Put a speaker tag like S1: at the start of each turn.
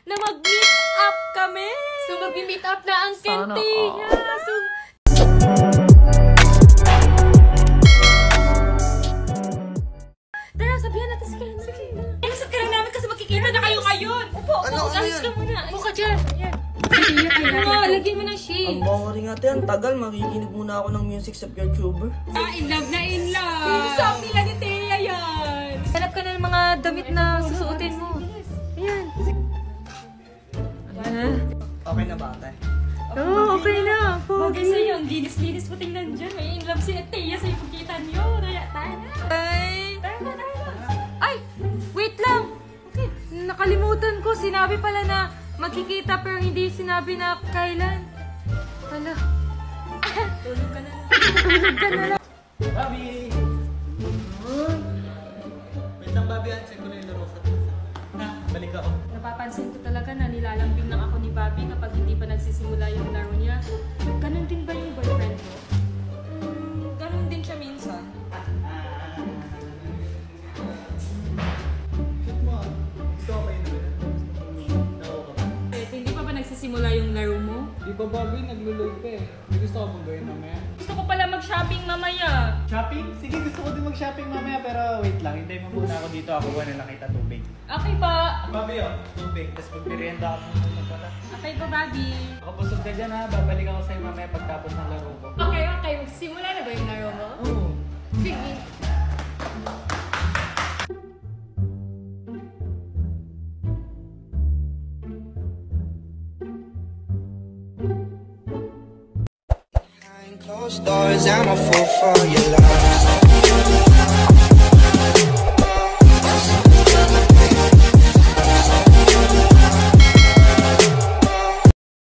S1: na mag-meet up kami. So, mag-meet up na ang Kentia. So, tara, sabihan natin si Kentia. Sige. Exit ka lang namin kasi magkikita na kayo ngayon. Upo, ayos ka muna. Upo ka dyan. Ayan. Lagyan mo ng shades.
S2: Ang boring ate, ang tagal. Makikinig muna ako ng music sa PureTuber.
S1: In love na in love. Song nila ni Thea yan. Hanap ka na ng mga damit na susuotin mo. Ayan.
S2: Okay na ba ate?
S1: Oo, okay na. Bagay sa'yo, ang linis-linis mo tingnan dyan. May in love si Thea sa ipagkita niyo. Kaya tayo na. Ay, wait lang. Okay, nakalimutan ko. Sinabi pala na magkikita pero hindi sinabi na kailan. Hala. Tulog ka na lang. Tulog ka na lang.
S2: Bobby! Wait lang, Bobby. Check ko na yung laro sa balik ako.
S1: Napapansin ko talaga na nilalambing lang ako ni Bobby kapag hindi pa nagsisimula yung laro niya. Ganon din ba yung boyfriend mo? Ganon din siya minsan.
S2: Gusto ko ba yun?
S1: Hindi pa ba nagsisimula yung laro mo?
S3: Di ba, Bobby? Nagluloy ka eh. May gusto ko bang gawin mamaya?
S1: Gusto ko pala mag-shopping mamaya.
S3: Shopping? Sige, gusto ko din mag-shopping mamaya. Pero wait lang, hintayin mo muna ako dito. Ako ba na nakita tubig?
S1: Okay pa.
S3: Bobby, oh. Tubig. Tapos magmerienda ako muna pala.
S1: Okay pa, Bobby.
S3: Ako busog ka dyan ha. Babalik ako sa'yo mamaya pagtapos ng laro ko.
S1: Okay. Magsimula na ba yung laro mo?
S3: Oo.
S1: Sige.
S4: Closed doors, I'm a fool for your love.